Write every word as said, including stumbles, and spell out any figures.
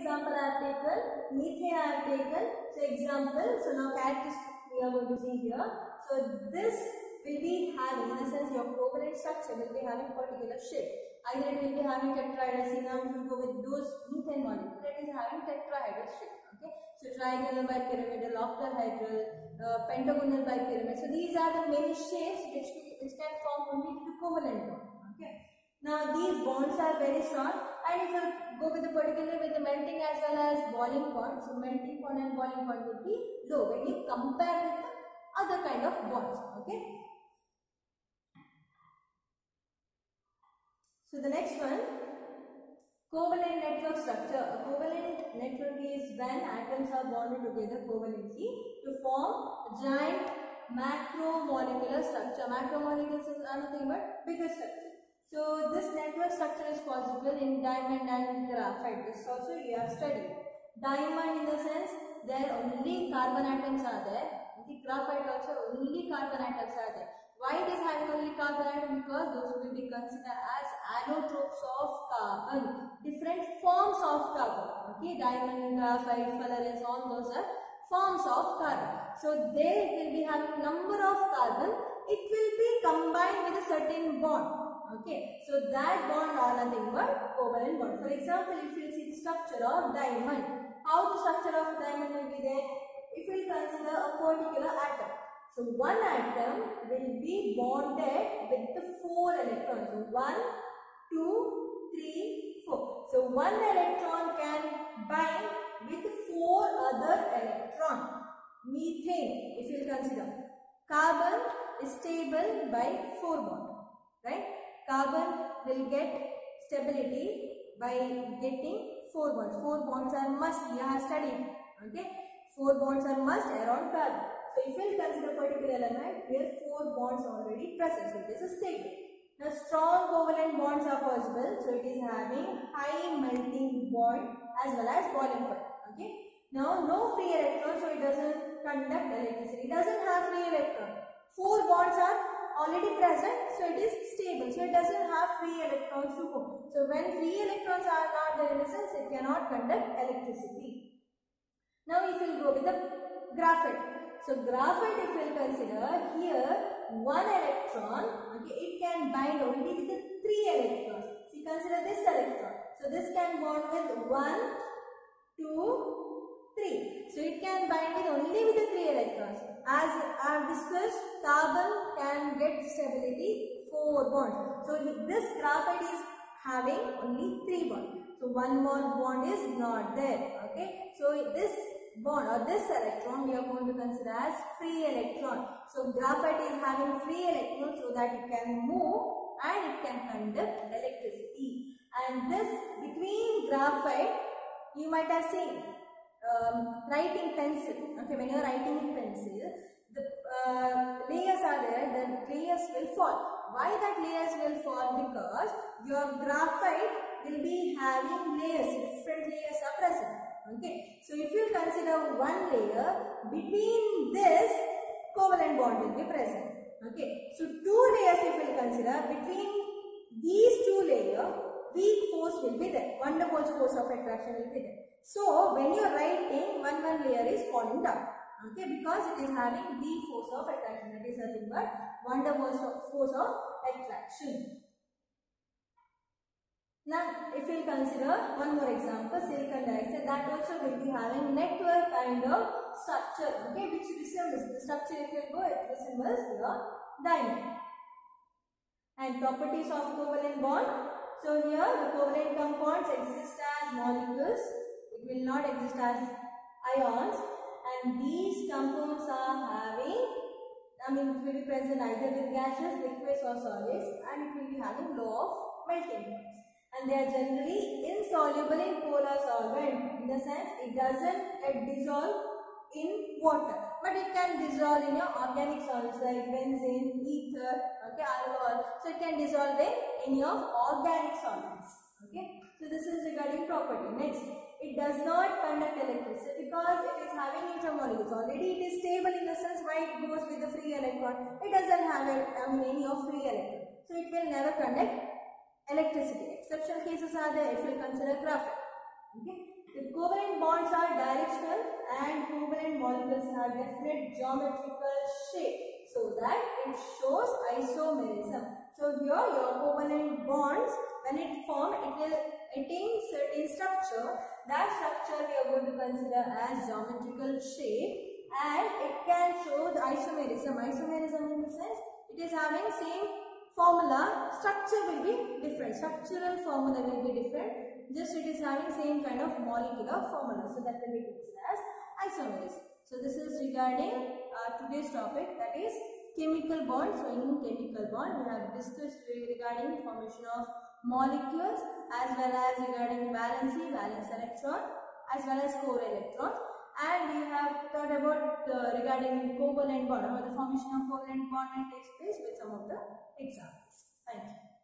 example I have taken, methane I have taken. So example, so now characteristics we are going to see here. So this will be having, in a sense, your covalent structure will be having particular shape. Either it will be having tetrahedral. See now if you go with those methane molecule, it is having tetrahedral shape. Okay, so trigonal bipyramidal, octahedral, uh, pentagonal bipyramid. So these are the many shapes which we, which can form only the covalent bond. Okay. Now these bonds are very strong, and if you go with the particular with the melting as well as boiling point, so melting point and boiling point will be low when you compare with the other kind of bonds. Okay. So the next one, covalent network structure. A covalent network is when atoms are bonded together covalently to form a giant macromolecular structure. Macromolecules are nothing but bigger structure. So this network structure is possible in diamond and graphite. This also we have studied. Diamond, in the sense there only carbon atoms are there. The graphite also only carbon atoms are there. Why it is having only carbon atom? Because those will be considered as allotropes of carbon, different forms of carbon. Okay, diamond, graphite, fullerenes, all those are forms of carbon. So they will be having number of carbon. It will be combined with a certain bond. Okay, so that bond are nothing but covalent bond. For example, if you see the structure of diamond, how the structure of diamond will be there? If we consider a particular atom, so one atom will be bonded with the four electrons. So one, two, three, four. So one electron can bind with four other electrons. Methane, if you consider, carbon is stable by four bonds, right? Carbon will get stability by getting four bonds. Four bonds are must, you have studied. Okay, four bonds are must around carbon. So if you consider particular element where four bonds already present, so it is a stable. Now strong covalent bonds are possible. So it is having high melting point as well as boiling point. Okay. Now no free electron, so it doesn't conduct electricity. It doesn't have free electron. Four bonds are already present, so it is stable. So it doesn't have free electrons to go. So when free electrons are not there, in a sense, it cannot conduct electricity. Now if you go with the graphite. So graphite, if you consider here, one electron, okay, it can bind only with the three electrons. So consider this electron. So this can bond with one, two, three. So it can bind with only with the three electrons. As I have discussed, carbon can get stability four bonds. So this graphite is having only three bonds. So one more bond is not there. Okay. So this bond or this electron we are going to consider as free electron. So graphite is having free electrons so that it can move and it can conduct electricity. And this between graphite, you might have seen um, writing pencil. Okay, when you are writing in pencil, the uh, layers are there, the layers will fall. Why that layers will fall? Because your graphite will be having layers, different layers are present. Okay, so if you consider one layer, between this covalent bond will be present. Okay, so two layers if you consider, between these two layers, weak force will be there. Van der Waals force of attraction will be there. So when you are writing, one one layer is falling down. Okay, because it is having weak force of attraction. That is nothing but Van der Waals force of attraction. Now, if you consider one more example, silicon dioxide, that also will be having network kind of structure, okay, which resembles the structure. If you go, it resembles your diamond. And properties of covalent bond. So here, the covalent compounds exist as molecules. It will not exist as ions. And these compounds are having, I mean, it will be present either with gases, liquids, or solids, and it will be having law of melting points. And they are generally insoluble in polar solvent, in the sense it doesn't uh, dissolve in water, but it can dissolve in your organic solids like benzene, ether, okay, alcohol. So it can dissolve in any of organic solids. Okay, so this is regarding property. Next, it does not conduct electricity because it is having neutral molecules. Already it is stable, in the sense why it goes with the free electron. It doesn't have a, I mean, any of free electron, so it will never conduct electricity. Exceptional cases are there if you consider graphite. Okay. The covalent bonds are directional and covalent molecules have definite geometrical shape so that it shows isomerism. So here your covalent bonds, when it form, it will attain certain structure. That structure we are going to consider as geometrical shape, and it can show the isomerism. Isomerism in the sense it is having same formula, structure will be different. Structural formula will be different. Just it is having same kind of molecular formula. So that will be considered as isomerism. So this is regarding uh, today's topic, that is chemical bond. So in chemical bond we have discussed regarding formation of molecules as well as regarding valency, valence electron, as well as core electron, and we have thought about uh, regarding covalent bond, or the formation of covalent bond takes place with some of the examples. Thank you.